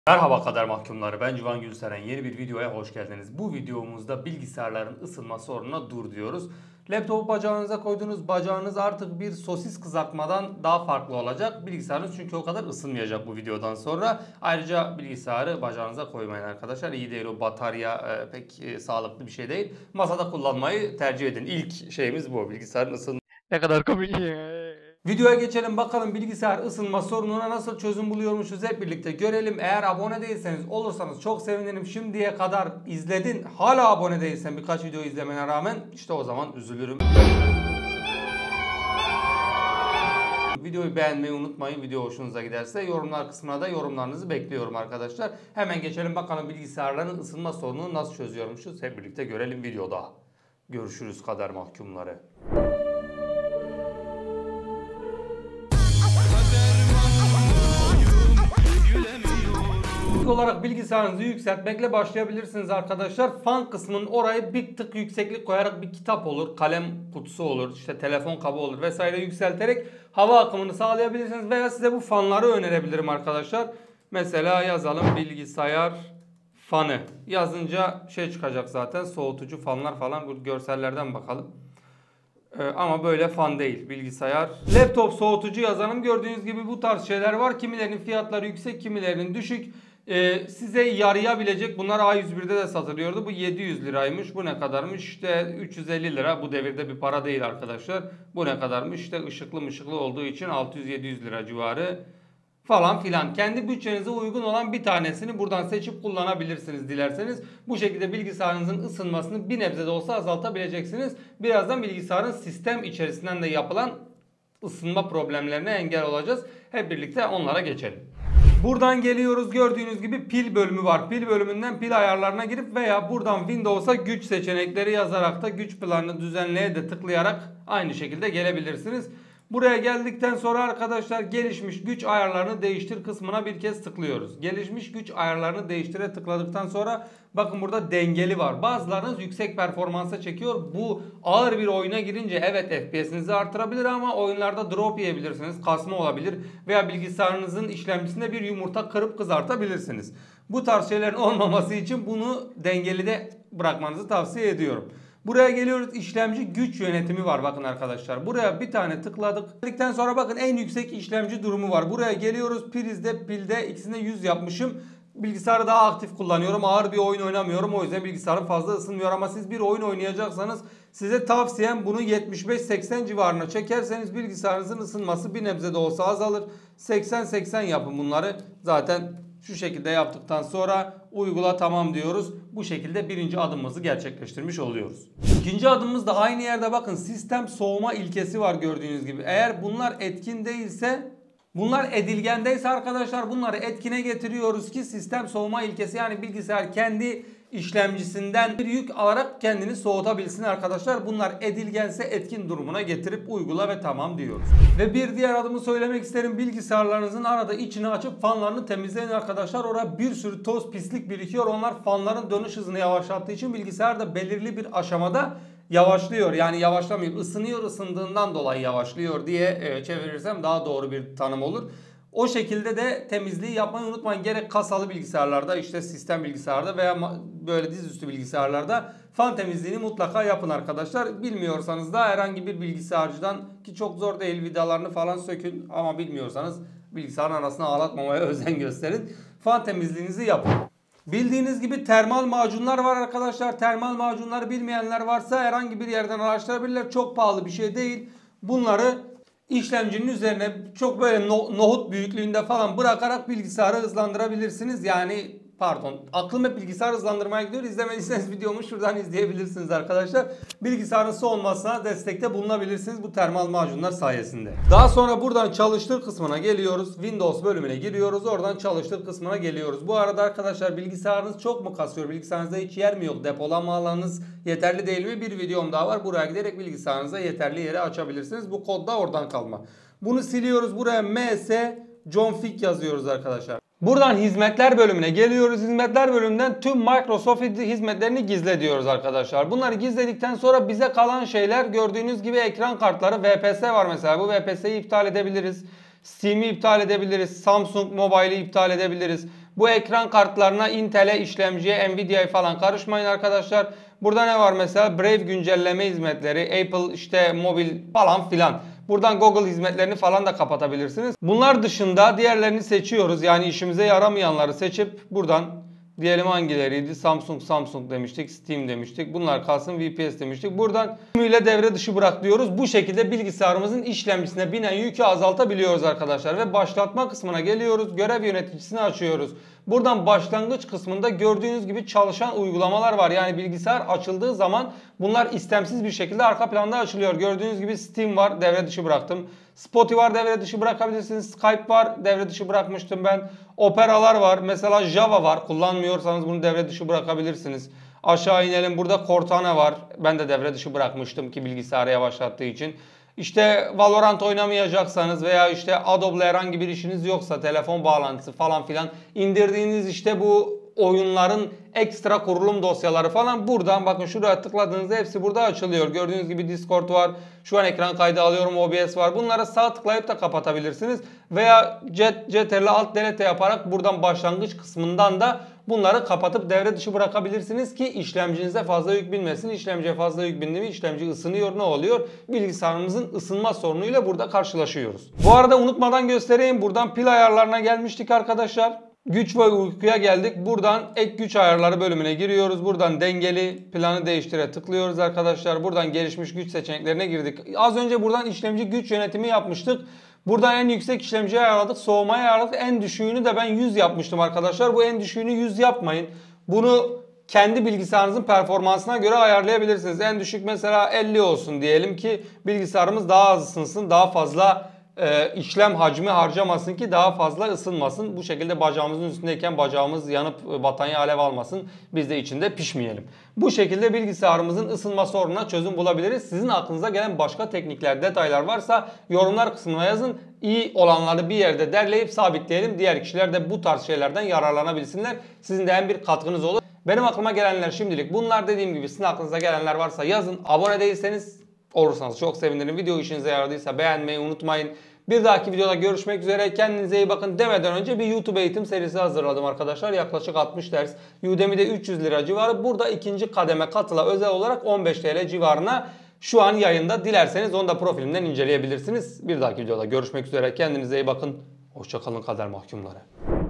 Merhaba kader mahkumları, ben Civan Gülseren. Yeni bir videoya hoş geldiniz. Bu videomuzda bilgisayarların ısınma sorununa dur diyoruz. Laptopu bacağınıza koydunuz, bacağınız artık bir sosis kızartmadan daha farklı olacak. Bilgisayarınız çünkü o kadar ısınmayacak bu videodan sonra. Ayrıca bilgisayarı bacağınıza koymayın arkadaşlar. İyi değil, o batarya pek sağlıklı bir şey değil. Masada kullanmayı tercih edin. İlk şeyimiz bu, bilgisayarın ısınması. Ne kadar komik. Videoya geçelim, bakalım bilgisayar ısınma sorununa nasıl çözüm buluyormuşuz, hep birlikte görelim. Eğer abone değilseniz olursanız çok sevinirim. Şimdiye kadar izledin, hala abone değilsen birkaç video izlemene rağmen, işte o zaman üzülürüm. Videoyu beğenmeyi unutmayın. Video hoşunuza giderse yorumlar kısmına da yorumlarınızı bekliyorum arkadaşlar. Hemen geçelim bakalım bilgisayarların ısınma sorununu nasıl çözüyormuşuz, hep birlikte görelim videoda. Görüşürüz kader mahkumları. İlk olarak bilgisayarınızı yükseltmekle başlayabilirsiniz arkadaşlar. Fan kısmının orayı bir tık yükseklik koyarak, bir kitap olur, kalem kutusu olur, işte telefon kabı olur vesaire yükselterek hava akımını sağlayabilirsiniz. Veya size bu fanları önerebilirim arkadaşlar. Mesela yazalım bilgisayar fanı. Yazınca şey çıkacak zaten, soğutucu fanlar falan, bu görsellerden bakalım. Ama böyle fan değil bilgisayar. Laptop soğutucu yazalım. Gördüğünüz gibi bu tarz şeyler var. Kimilerinin fiyatları yüksek, kimilerinin düşük. Size yarayabilecek, bunlar A101'de de satılıyordu. Bu 700 liraymış. Bu ne kadarmış? İşte 350 lira. Bu devirde bir para değil arkadaşlar. Bu ne kadarmış? İşte ışıklı olduğu için 600-700 lira civarı falan filan. Kendi bütçenize uygun olan bir tanesini buradan seçip kullanabilirsiniz dilerseniz. Bu şekilde bilgisayarınızın ısınmasını bir nebze de olsa azaltabileceksiniz. Birazdan bilgisayarın sistem içerisinden de yapılan ısınma problemlerine engel olacağız. Hep birlikte onlara geçelim. Buradan geliyoruz, gördüğünüz gibi pil bölümü var. Pil bölümünden pil ayarlarına girip veya buradan Windows'a güç seçenekleri yazarak da güç planını düzenleye de tıklayarak aynı şekilde gelebilirsiniz. Buraya geldikten sonra arkadaşlar gelişmiş güç ayarlarını değiştir kısmına bir kez tıklıyoruz. Gelişmiş güç ayarlarını değiştire tıkladıktan sonra bakın burada dengeli var. Bazılarınız yüksek performansa çekiyor. Bu ağır bir oyuna girince evet FPS'inizi artırabilir ama oyunlarda drop yiyebilirsiniz. Kasma olabilir veya bilgisayarınızın işlemcisinde bir yumurta kırıp kızartabilirsiniz. Bu tarz şeylerin olmaması için bunu dengeli de bırakmanızı tavsiye ediyorum. Buraya geliyoruz, işlemci güç yönetimi var bakın arkadaşlar. Buraya bir tane tıkladık. Tıkladıktan sonra bakın en yüksek işlemci durumu var. Buraya geliyoruz, prizde pilde ikisine 100 yapmışım. Bilgisayarı daha aktif kullanıyorum. Ağır bir oyun oynamıyorum. O yüzden bilgisayarım fazla ısınmıyor. Ama siz bir oyun oynayacaksanız size tavsiyem bunu 75-80 civarına çekerseniz bilgisayarınızın ısınması bir nebze de olsa azalır. 80-80 yapın bunları. Zaten şu şekilde yaptıktan sonra uygula tamam diyoruz. Bu şekilde birinci adımımızı gerçekleştirmiş oluyoruz. İkinci adımımız da aynı yerde, bakın sistem soğuma ilkesi var gördüğünüz gibi. Eğer bunlar etkin değilse, bunlar edilgendeyse arkadaşlar bunları etkine getiriyoruz ki sistem soğuma ilkesi, yani bilgisayar kendi işlemcisinden bir yük alarak kendini soğutabilsin arkadaşlar. Bunlar edilgense etkin durumuna getirip uygula ve tamam diyoruz. Ve bir diğer adımı söylemek isterim. Bilgisayarlarınızın arada içini açıp fanlarını temizleyin arkadaşlar. Orada bir sürü toz pislik birikiyor. Onlar fanların dönüş hızını yavaşlattığı için bilgisayar da belirli bir aşamada yavaşlıyor. Yani yavaşlamıyor, ısınıyor, ısındığından dolayı yavaşlıyor diye çevirirsem daha doğru bir tanım olur. O şekilde de temizliği yapmayı unutmayın. Gerek kasalı bilgisayarlarda, işte sistem bilgisayarda veya böyle dizüstü bilgisayarlarda fan temizliğini mutlaka yapın arkadaşlar. Bilmiyorsanız da herhangi bir bilgisayarcıdan, ki çok zor değil, vidalarını falan sökün, ama bilmiyorsanız bilgisayarın arasına ağlatmamaya özen gösterin. Fan temizliğinizi yapın. Bildiğiniz gibi termal macunlar var arkadaşlar. Termal macunları bilmeyenler varsa herhangi bir yerden araştırabilirler. Çok pahalı bir şey değil. Bunları İşlemcinin üzerine çok böyle nohut büyüklüğünde falan bırakarak bilgisayarı hızlandırabilirsiniz. Yani pardon, aklım hep bilgisayar hızlandırmaya gidiyor. İzlemediyseniz videomu şuradan izleyebilirsiniz arkadaşlar. Bilgisayarın soğumasına destekte bulunabilirsiniz bu termal macunlar sayesinde. Daha sonra buradan çalıştır kısmına geliyoruz. Windows bölümüne giriyoruz. Oradan çalıştır kısmına geliyoruz. Bu arada arkadaşlar bilgisayarınız çok mu kasıyor? Bilgisayarınızda hiç yer mi yok? Depolama alanınız yeterli değil mi? Bir videom daha var. Buraya giderek bilgisayarınıza yeterli yeri açabilirsiniz. Bu kod da oradan kalma. Bunu siliyoruz. Buraya ms config yazıyoruz arkadaşlar. Buradan hizmetler bölümüne geliyoruz. Hizmetler bölümünden tüm Microsoft hizmetlerini gizle diyoruz arkadaşlar. Bunları gizledikten sonra bize kalan şeyler gördüğünüz gibi ekran kartları, VPS var mesela. Bu VPS'yi iptal edebiliriz. Steam'i iptal edebiliriz. Samsung Mobile'i iptal edebiliriz. Bu ekran kartlarına Intel'e, işlemciye, Nvidia'ya falan karışmayın arkadaşlar. Burada ne var mesela? Brave güncelleme hizmetleri, Apple işte mobil falan filan. Buradan Google hizmetlerini falan da kapatabilirsiniz. Bunlar dışında diğerlerini seçiyoruz. Yani işimize yaramayanları seçip buradan diyelim hangileriydi? Samsung demiştik, Steam demiştik. Bunlar kalsın, VPS demiştik. Buradan tümüyle devre dışı bırak diyoruz. Bu şekilde bilgisayarımızın işlemcisine binen yükü azaltabiliyoruz arkadaşlar. Ve başlatma kısmına geliyoruz. Görev yöneticisini açıyoruz. Buradan başlangıç kısmında gördüğünüz gibi çalışan uygulamalar var. Yani bilgisayar açıldığı zaman bunlar istemsiz bir şekilde arka planda açılıyor. Gördüğünüz gibi Steam var, devre dışı bıraktım. Spotify var, devre dışı bırakabilirsiniz. Skype var, devre dışı bırakmıştım ben. Operalar var. Mesela Java var. Kullanmıyorsanız bunu devre dışı bırakabilirsiniz. Aşağı inelim. Burada Cortana var. Ben de devre dışı bırakmıştım ki bilgisayarı yavaşlattığı için. İşte Valorant oynamayacaksanız veya işte Adobe'le herhangi bir işiniz yoksa telefon bağlantısı falan filan indirdiğiniz işte bu oyunların ekstra kurulum dosyaları falan buradan bakın şuraya tıkladığınızda hepsi burada açılıyor. Gördüğünüz gibi Discord var. Şu an ekran kaydı alıyorum, OBS var. Bunlara sağ tıklayıp da kapatabilirsiniz. Veya Ctrl Alt Delete yaparak buradan başlangıç kısmından da bunları kapatıp devre dışı bırakabilirsiniz ki işlemcinize fazla yük binmesin. İşlemciye fazla yük bindi mi işlemci ısınıyor, ne oluyor? Bilgisayarımızın ısınma sorunuyla burada karşılaşıyoruz. Bu arada unutmadan göstereyim. Buradan pil ayarlarına gelmiştik arkadaşlar. Güç ve uykuya geldik. Buradan ek güç ayarları bölümüne giriyoruz. Buradan dengeli planı değiştire tıklıyoruz arkadaşlar. Buradan gelişmiş güç seçeneklerine girdik. Az önce buradan işlemci güç yönetimi yapmıştık. Buradan en yüksek işlemciyi ayarladık. Soğumayı ayarladık. En düşüğünü de ben 100 yapmıştım arkadaşlar. Bu en düşüğünü 100 yapmayın. Bunu kendi bilgisayarınızın performansına göre ayarlayabilirsiniz. En düşük mesela 50 olsun diyelim ki bilgisayarımız daha az ısınsın. Daha fazla işlem hacmi harcamasın ki daha fazla ısınmasın. Bu şekilde bacağımızın üstündeyken bacağımız yanıp battaniye alev almasın. Biz de içinde pişmeyelim. Bu şekilde bilgisayarımızın ısınma sorununa çözüm bulabiliriz. Sizin aklınıza gelen başka teknikler, detaylar varsa yorumlar kısmına yazın. İyi olanları bir yerde derleyip sabitleyelim. Diğer kişiler de bu tarz şeylerden yararlanabilsinler. Sizin de hem bir katkınız olur. Benim aklıma gelenler şimdilik bunlar. Dediğim gibi sizin aklınıza gelenler varsa yazın. Abone değilseniz olursanız çok sevinirim. Video işinize yaradıysa beğenmeyi unutmayın. Bir dahaki videoda görüşmek üzere. Kendinize iyi bakın demeden önce bir YouTube eğitim serisi hazırladım arkadaşlar. Yaklaşık 60 ders. Udemy'de 300 lira civarı. Burada ikinci kademe katıla özel olarak 15 TL civarına şu an yayında. Dilerseniz onu da profilimden inceleyebilirsiniz. Bir dahaki videoda görüşmek üzere. Kendinize iyi bakın. Hoşça kalın kader mahkumları.